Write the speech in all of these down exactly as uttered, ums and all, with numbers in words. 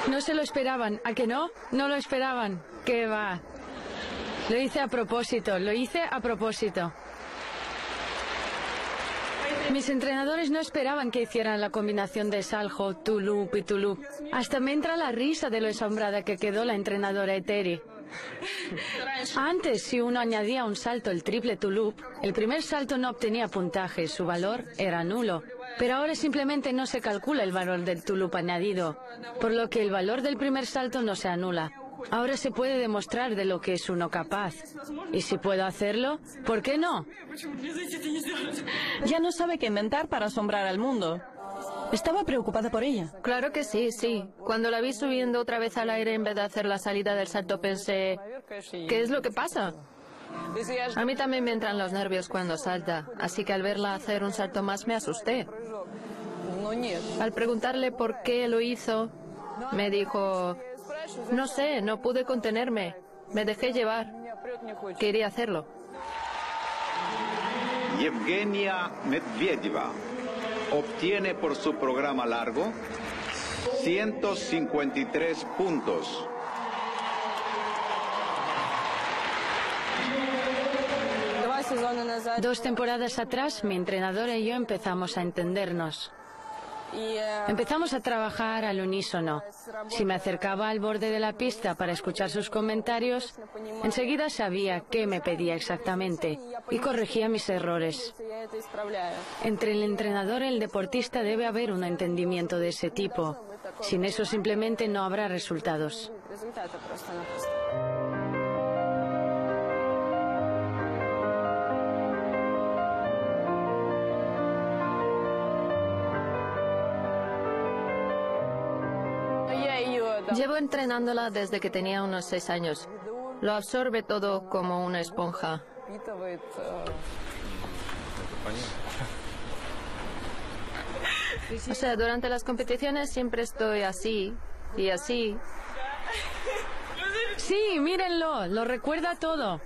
No se lo esperaban, ¿a que no? No lo esperaban. ¿Qué va? Lo hice a propósito, lo hice a propósito. Mis entrenadores no esperaban que hicieran la combinación de salto, tulip y tulip. Hasta me entra la risa de lo asombrada que quedó la entrenadora Eteri. Antes, si uno añadía un salto el triple tulip, el primer salto no obtenía puntaje, su valor era nulo. Pero ahora simplemente no se calcula el valor del tulip añadido, por lo que el valor del primer salto no se anula. Ahora se puede demostrar de lo que es uno capaz. Y si puedo hacerlo, ¿por qué no? Ya no sabe qué inventar para asombrar al mundo. Estaba preocupada por ella. Claro que sí, sí. Cuando la vi subiendo otra vez al aire en vez de hacer la salida del salto pensé, ¿qué es lo que pasa? A mí también me entran los nervios cuando salta, así que al verla hacer un salto más me asusté. Al preguntarle por qué lo hizo, me dijo, no sé, no pude contenerme, me dejé llevar, quería hacerlo. Yevgenia Medvedeva obtiene por su programa largo ciento cincuenta y tres puntos. Dos temporadas atrás, mi entrenadora y yo empezamos a entendernos. Empezamos a trabajar al unísono. Si me acercaba al borde de la pista para escuchar sus comentarios, enseguida sabía qué me pedía exactamente y corregía mis errores. Entre el entrenador y el deportista debe haber un entendimiento de ese tipo. Sin eso simplemente no habrá resultados. Llevo entrenándola desde que tenía unos seis años. Lo absorbe todo como una esponja. O sea, durante las competiciones siempre estoy así y así. Sí, mírenlo, lo recuerda todo.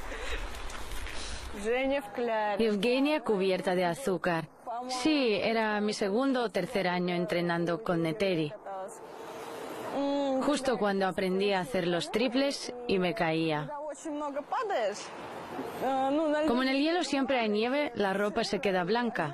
Yevgenia cubierta de azúcar. Sí, era mi segundo o tercer año entrenando con Eteri. Justo cuando aprendí a hacer los triples y me caía. Como en el hielo siempre hay nieve, la ropa se queda blanca.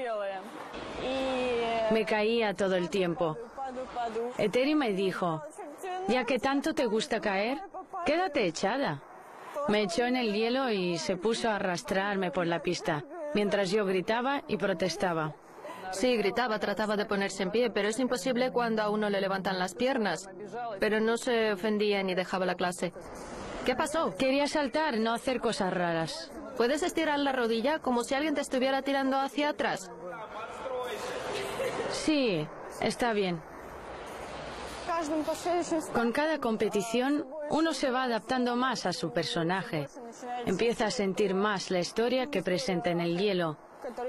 Me caía todo el tiempo. Eteri me dijo, ya que tanto te gusta caer, quédate echada. Me echó en el hielo y se puso a arrastrarme por la pista, mientras yo gritaba y protestaba. Sí, gritaba, trataba de ponerse en pie, pero es imposible cuando a uno le levantan las piernas. Pero no se ofendía ni dejaba la clase. ¿Qué pasó? Quería saltar, no hacer cosas raras. ¿Puedes estirar la rodilla como si alguien te estuviera tirando hacia atrás? Sí, está bien. Con cada competición, uno se va adaptando más a su personaje. Empieza a sentir más la historia que presenta en el hielo.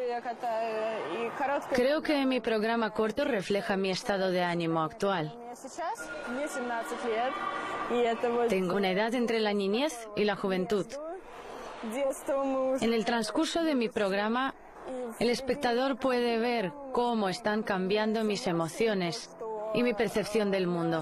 Creo que mi programa corto refleja mi estado de ánimo actual. Tengo una edad entre la niñez y la juventud. En el transcurso de mi programa, el espectador puede ver cómo están cambiando mis emociones y mi percepción del mundo.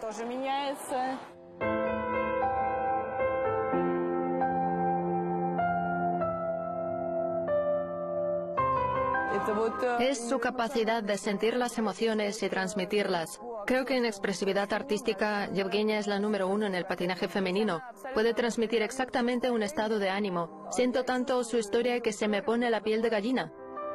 Es su capacidad de sentir las emociones y transmitirlas. Creo que en expresividad artística, Yevgenia es la número uno en el patinaje femenino. Puede transmitir exactamente un estado de ánimo. Siento tanto su historia que se me pone la piel de gallina.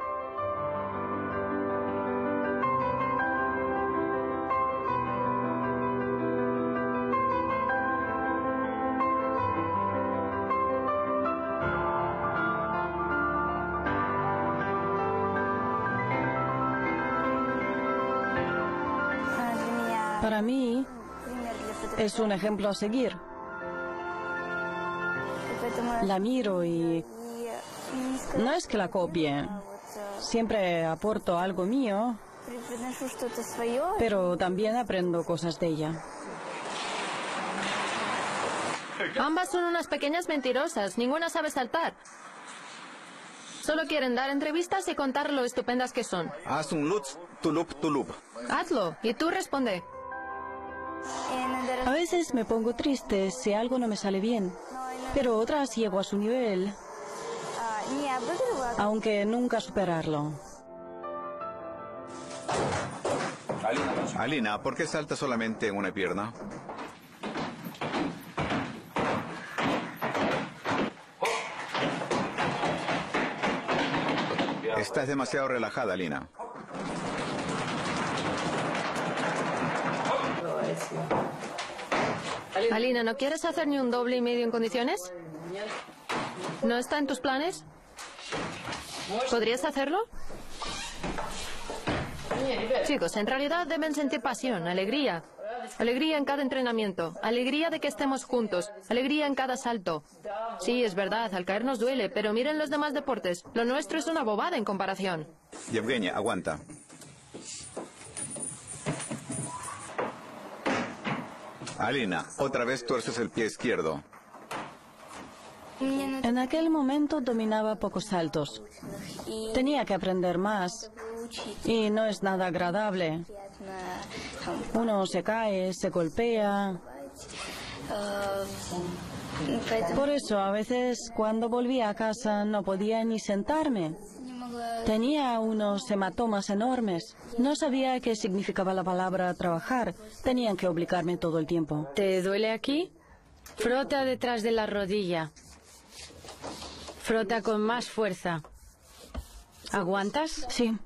Para mí, es un ejemplo a seguir. La miro y no es que la copie. Siempre aporto algo mío, pero también aprendo cosas de ella. Ambas son unas pequeñas mentirosas. Ninguna sabe saltar. Solo quieren dar entrevistas y contar lo estupendas que son. Haz un lutz, tulup, tulup. Hazlo, y tú responde. A veces me pongo triste si algo no me sale bien, pero otras llego a su nivel, aunque nunca superarlo. Alina, ¿por qué saltas solamente en una pierna? Estás demasiado relajada, Alina. Alina, ¿no quieres hacer ni un doble y medio en condiciones? ¿No está en tus planes? ¿Podrías hacerlo? Chicos, en realidad deben sentir pasión, alegría. Alegría en cada entrenamiento, alegría de que estemos juntos, alegría en cada salto. Sí, es verdad, al caer nos duele, pero miren los demás deportes. Lo nuestro es una bobada en comparación. Yevgenia, aguanta. Alina, otra vez tuerces el pie izquierdo. En aquel momento dominaba pocos saltos. Tenía que aprender más. Y no es nada agradable. Uno se cae, se golpea. Por eso, a veces, cuando volvía a casa, no podía ni sentarme. Tenía unos hematomas enormes. No sabía qué significaba la palabra trabajar. Tenían que obligarme todo el tiempo. ¿Te duele aquí? Frota detrás de la rodilla. Frota con más fuerza. ¿Aguantas? Sí.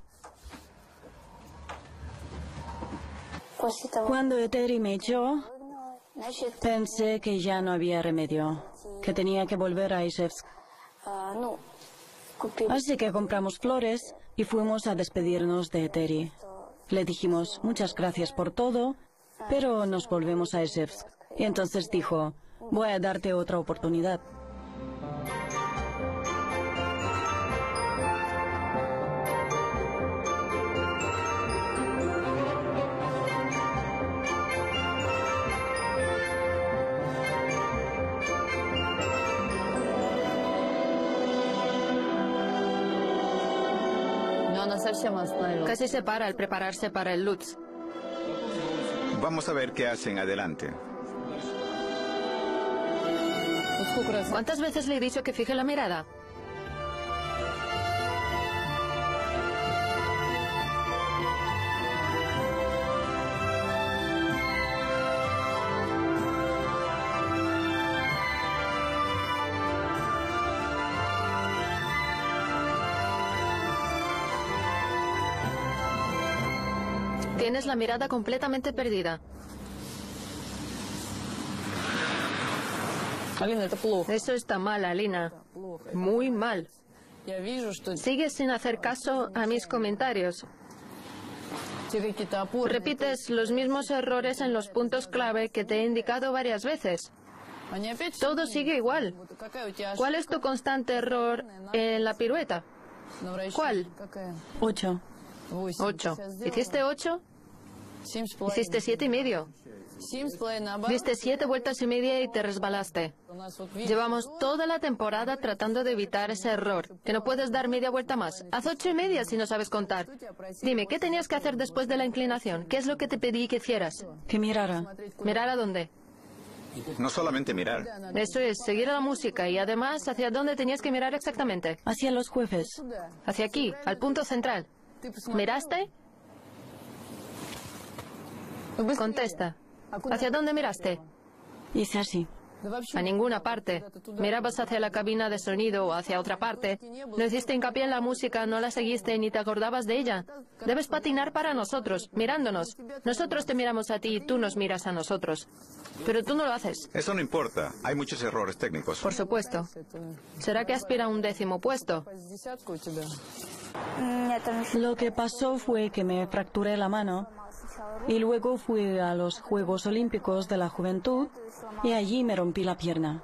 Cuando Eteri me echó, pensé que ya no había remedio, que tenía que volver a Izhevsk. Así que compramos flores y fuimos a despedirnos de Eteri. Le dijimos, muchas gracias por todo, pero nos volvemos a Izhevsk. Y entonces dijo, voy a darte otra oportunidad. Casi se para al prepararse para el Lutz. Vamos a ver qué hacen adelante. ¿Cuántas veces le he dicho que fije la mirada? Tienes la mirada completamente perdida. Eso está mal, Alina. Muy mal. Sigues sin hacer caso a mis comentarios. Repites los mismos errores en los puntos clave que te he indicado varias veces. Todo sigue igual. ¿Cuál es tu constante error en la pirueta? ¿Cuál? Ocho. Ocho. ¿Hiciste ocho? Hiciste siete y medio. Diste siete vueltas y media y te resbalaste. Llevamos toda la temporada tratando de evitar ese error, que no puedes dar media vuelta más. Haz ocho y media si no sabes contar. Dime, ¿qué tenías que hacer después de la inclinación? ¿Qué es lo que te pedí que hicieras? Que mirara. ¿Mirar a dónde? No solamente mirar. Eso es, seguir a la música y además, ¿hacia dónde tenías que mirar exactamente? Hacia los jueves. Hacia aquí, al punto central. ¿Miraste? Contesta. ¿Hacia dónde miraste? Hice así. A ninguna parte. Mirabas hacia la cabina de sonido o hacia otra parte. No hiciste hincapié en la música, no la seguiste ni te acordabas de ella. Debes patinar para nosotros, mirándonos. Nosotros te miramos a ti y tú nos miras a nosotros. Pero tú no lo haces. Eso no importa. Hay muchos errores técnicos. Por supuesto. ¿Será que aspira a un décimo puesto? Lo que pasó fue que me fracturé la mano y luego fui a los Juegos Olímpicos de la Juventud y allí me rompí la pierna.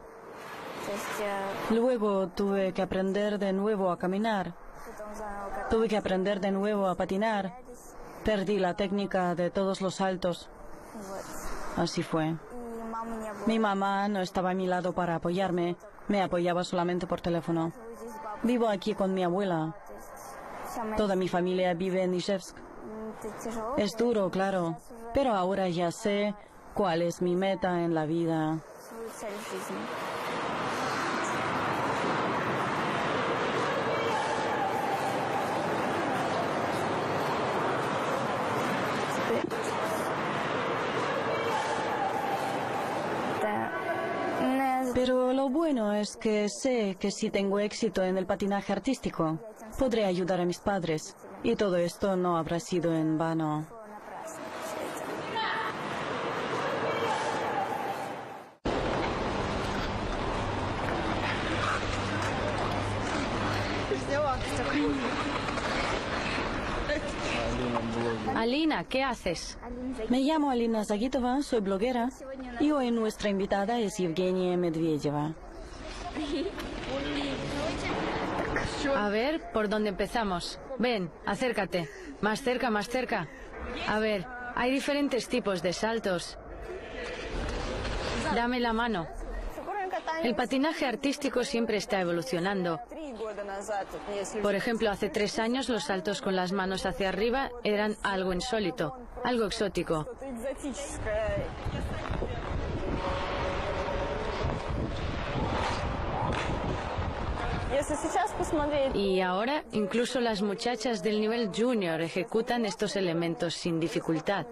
Luego tuve que aprender de nuevo a caminar. Tuve que aprender de nuevo a patinar. Perdí la técnica de todos los saltos. Así fue. Mi mamá no estaba a mi lado para apoyarme. Me apoyaba solamente por teléfono. Vivo aquí con mi abuela. Toda mi familia vive en Izhevsk. Es duro, claro, pero ahora ya sé cuál es mi meta en la vida. Pero lo bueno es que sé que si tengo éxito en el patinaje artístico, podré ayudar a mis padres. Y todo esto no habrá sido en vano. Alina, ¿qué haces? Me llamo Alina Zagitova, soy bloguera, y hoy nuestra invitada es Evgenia Medvedeva. A ver, ¿por dónde empezamos? Ven, acércate. Más cerca, más cerca. A ver, hay diferentes tipos de saltos. Dame la mano. El patinaje artístico siempre está evolucionando. Por ejemplo, hace tres años los saltos con las manos hacia arriba eran algo insólito, algo exótico. Y ahora, incluso las muchachas del nivel junior ejecutan estos elementos sin dificultad.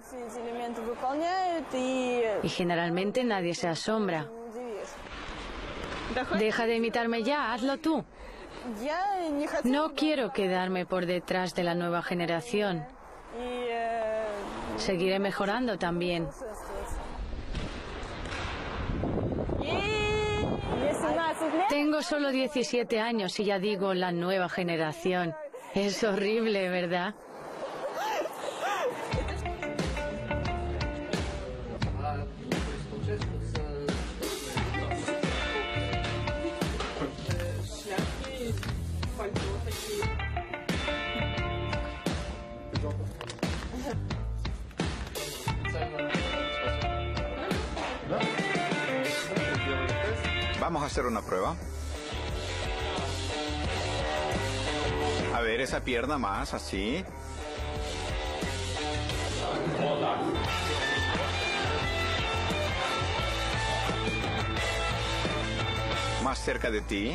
Y generalmente nadie se asombra. Deja de imitarme ya, hazlo tú. No quiero quedarme por detrás de la nueva generación. Seguiré mejorando también. Tengo solo diecisiete años y ya digo la nueva generación. Es horrible, ¿verdad? Vamos a hacer una prueba. A ver, esa pierna más, así. Más cerca de ti.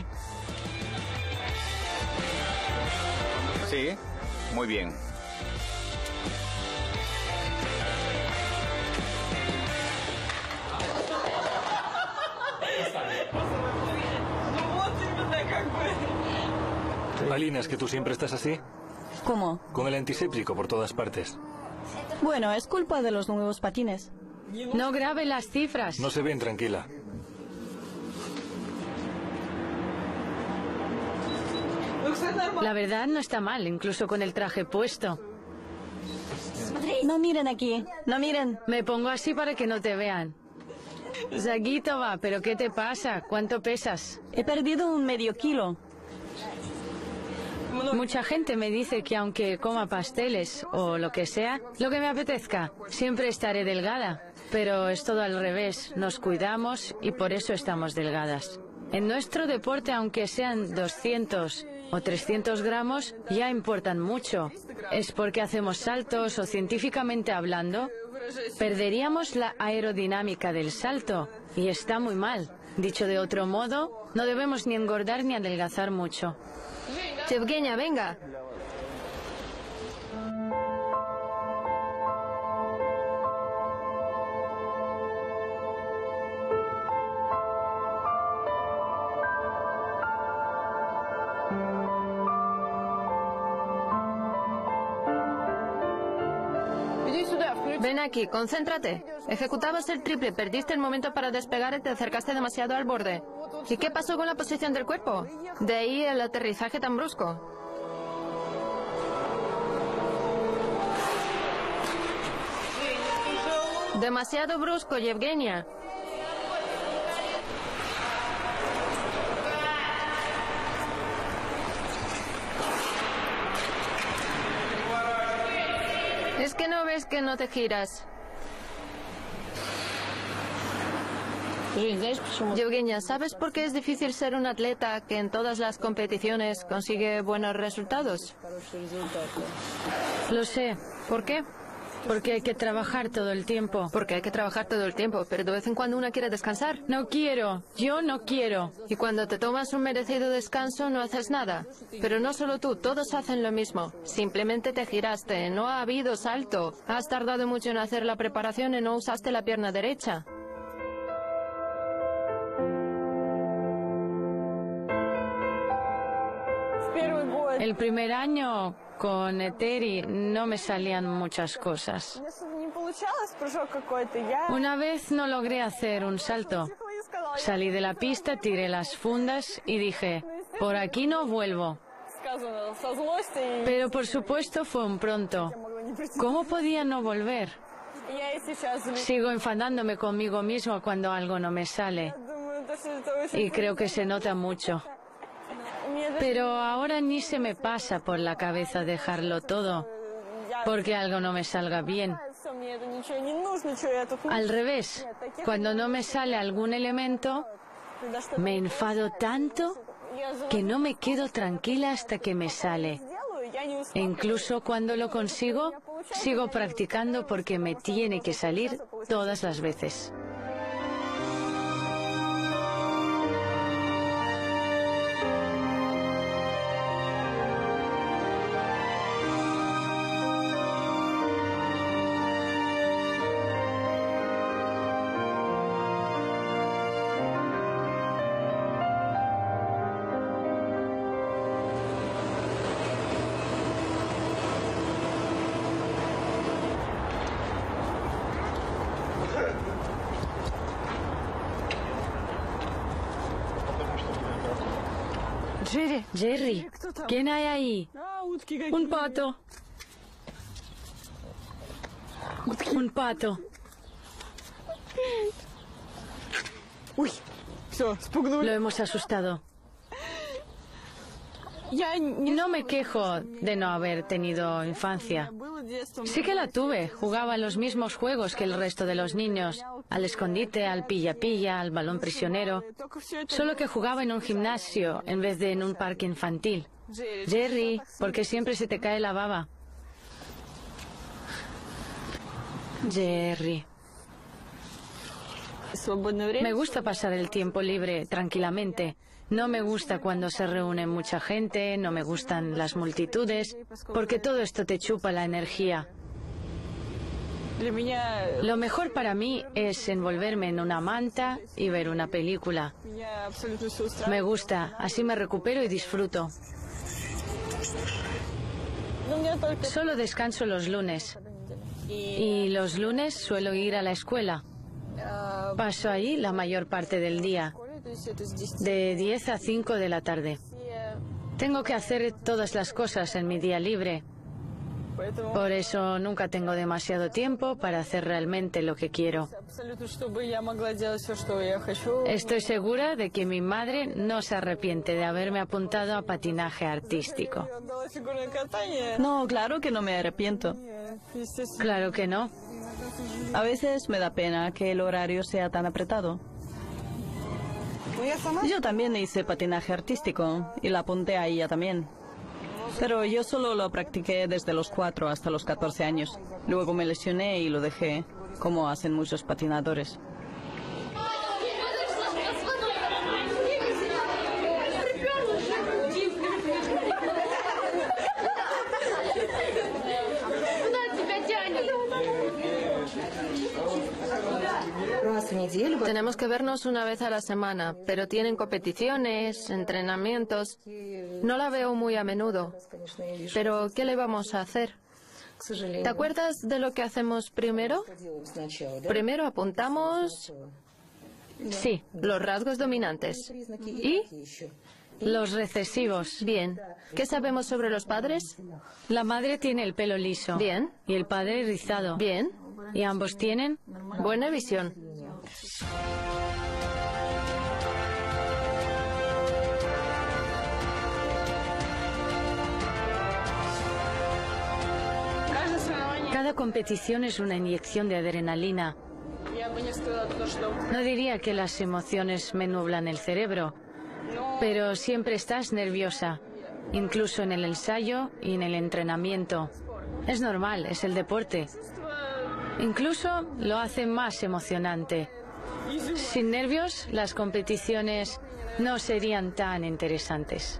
Sí, muy bien. Alina, ¿es que tú siempre estás así? ¿Cómo? Con el antiséptico por todas partes. Bueno, es culpa de los nuevos patines. No grabe las cifras. No se ven, tranquila. La verdad no está mal, incluso con el traje puesto. No miren aquí, no miren. Me pongo así para que no te vean. Zagitova, ¿pero qué te pasa? ¿Cuánto pesas? He perdido un medio kilo. Mucha gente me dice que aunque coma pasteles o lo que sea, lo que me apetezca, siempre estaré delgada. Pero es todo al revés, nos cuidamos y por eso estamos delgadas. En nuestro deporte, aunque sean doscientos o trescientos gramos, ya importan mucho. Es porque hacemos saltos o científicamente hablando, perderíamos la aerodinámica del salto y está muy mal. Dicho de otro modo, no debemos ni engordar ni adelgazar mucho. Evgenia, venga. Ven aquí, concéntrate. Ejecutabas el triple, perdiste el momento para despegar y te acercaste demasiado al borde. ¿Y qué pasó con la posición del cuerpo? De ahí el aterrizaje tan brusco. Demasiado brusco, Yevgenia. ¿Es que no ves que no te giras? Yevgenia, ¿sabes por qué es difícil ser un atleta que en todas las competiciones consigue buenos resultados? Lo sé. ¿Por qué? Porque hay que trabajar todo el tiempo. Porque hay que trabajar todo el tiempo, pero de vez en cuando una quiere descansar. No quiero, yo no quiero. Y cuando te tomas un merecido descanso no haces nada. Pero no solo tú, todos hacen lo mismo. Simplemente te giraste, no ha habido salto. Has tardado mucho en hacer la preparación y no usaste la pierna derecha. El primer año con Eteri no me salían muchas cosas. Una vez no logré hacer un salto. Salí de la pista, tiré las fundas y dije, por aquí no vuelvo. Pero por supuesto fue un pronto. ¿Cómo podía no volver? Sigo enfadándome conmigo mismo cuando algo no me sale. Y creo que se nota mucho. Pero ahora ni se me pasa por la cabeza dejarlo todo, porque algo no me salga bien. Al revés, cuando no me sale algún elemento, me enfado tanto que no me quedo tranquila hasta que me sale. E incluso cuando lo consigo, sigo practicando porque me tiene que salir todas las veces. Jerry, ¿quién hay ahí? Un pato. Un pato. Lo hemos asustado. No me quejo de no haber tenido infancia. Sí que la tuve. Jugaba a los mismos juegos que el resto de los niños. Al escondite, al pilla-pilla, al balón prisionero. Solo que jugaba en un gimnasio en vez de en un parque infantil. Jerry, ¿por qué siempre se te cae la baba? Jerry. Me gusta pasar el tiempo libre tranquilamente. No me gusta cuando se reúne mucha gente, no me gustan las multitudes, porque todo esto te chupa la energía. Lo mejor para mí es envolverme en una manta y ver una película. Me gusta, así me recupero y disfruto. Solo descanso los lunes. Y los lunes suelo ir a la escuela. Paso allí la mayor parte del día, de diez a cinco de la tarde. Tengo que hacer todas las cosas en mi día libre. Por eso nunca tengo demasiado tiempo para hacer realmente lo que quiero. Estoy segura de que mi madre no se arrepiente de haberme apuntado a patinaje artístico. No, claro que no me arrepiento. Claro que no. A veces me da pena que el horario sea tan apretado. Yo también hice patinaje artístico y la apunté a ella también. Pero yo solo lo practiqué desde los cuatro hasta los catorce años. Luego me lesioné y lo dejé, como hacen muchos patinadores. Tenemos que vernos una vez a la semana, pero tienen competiciones, entrenamientos. No la veo muy a menudo. Pero, ¿qué le vamos a hacer? ¿Te acuerdas de lo que hacemos primero? Primero apuntamos... Sí, los rasgos dominantes. ¿Y? Los recesivos. Bien. ¿Qué sabemos sobre los padres? La madre tiene el pelo liso. Bien. Y el padre rizado. Bien. ¿Y ambos tienen? Buena visión. Cada competición es una inyección de adrenalina. No diría que las emociones me nublan el cerebro, pero siempre estás nerviosa, incluso en el ensayo y en el entrenamiento. Es normal, es el deporte. Incluso lo hace más emocionante. Sin nervios, las competiciones no serían tan interesantes.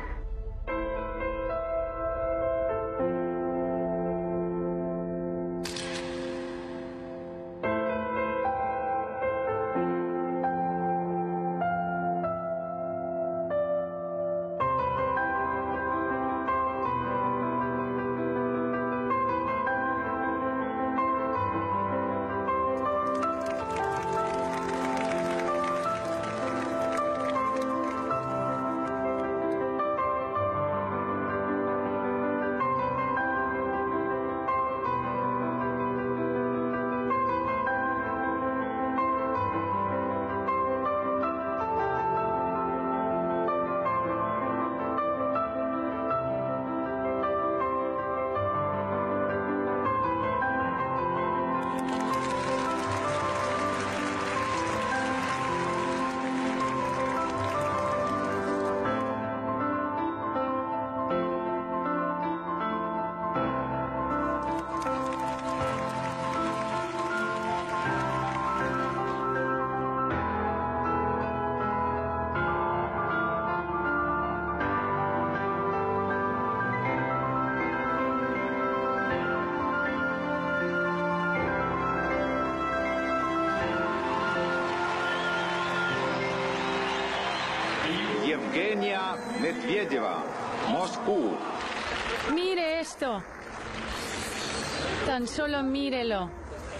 Yevgenia Medvedeva, Moscú. Mire esto. Tan solo mírelo.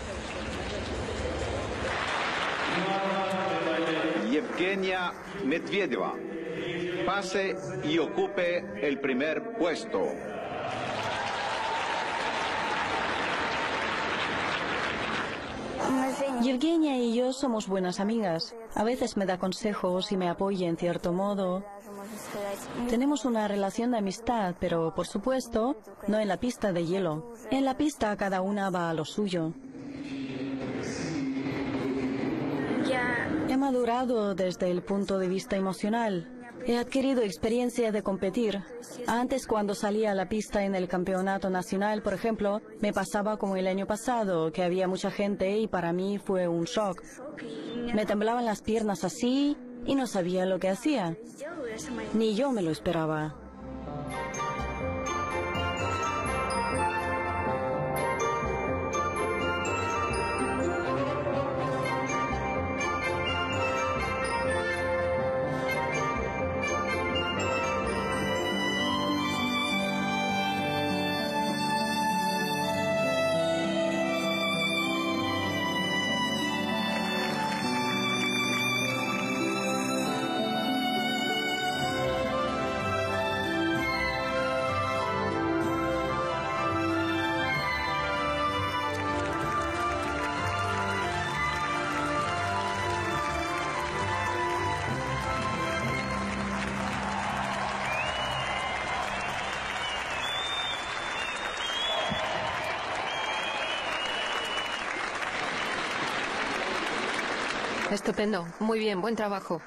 Yevgenia Medvedeva, pase y ocupe el primer puesto. Yevgenia y yo somos buenas amigas. A veces me da consejos y me apoya en cierto modo. Tenemos una relación de amistad, pero por supuesto, no en la pista de hielo. En la pista cada una va a lo suyo. He madurado desde el punto de vista emocional. He adquirido experiencia de competir. Antes, cuando salía a la pista en el campeonato nacional, por ejemplo, me pasaba como el año pasado, que había mucha gente y para mí fue un shock. Me temblaban las piernas así y no sabía lo que hacía. Ni yo me lo esperaba. Estupendo. Muy bien, buen trabajo.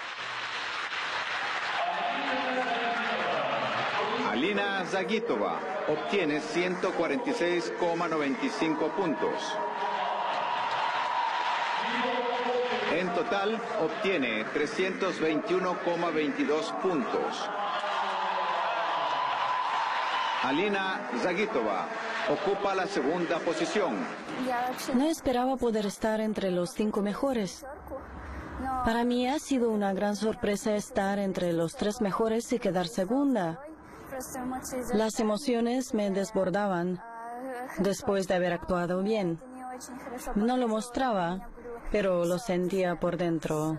Alina Zagitova obtiene ciento cuarenta y seis coma noventa y cinco puntos. En total obtiene trescientos veintiuno coma veintidós puntos. Alina Zagitova ocupa la segunda posición. No esperaba poder estar entre los cinco mejores. Para mí ha sido una gran sorpresa estar entre los tres mejores y quedar segunda. Las emociones me desbordaban después de haber actuado bien. No lo mostraba, pero lo sentía por dentro.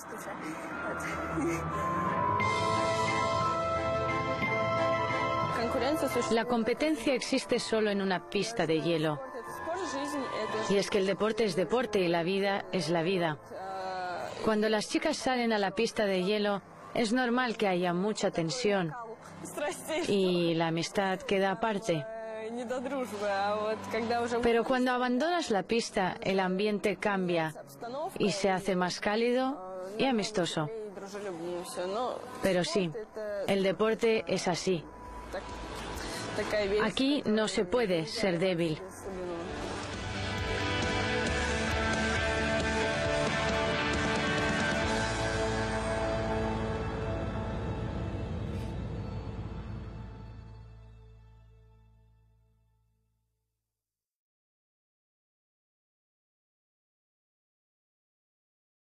La competencia existe solo en una pista de hielo. Y es que el deporte es deporte y la vida es la vida. Cuando las chicas salen a la pista de hielo, es normal que haya mucha tensión. Y la amistad queda aparte. Pero cuando abandonas la pista, el ambiente cambia y se hace más cálido y amistoso. Pero sí, el deporte es así. Aquí no se puede ser débil.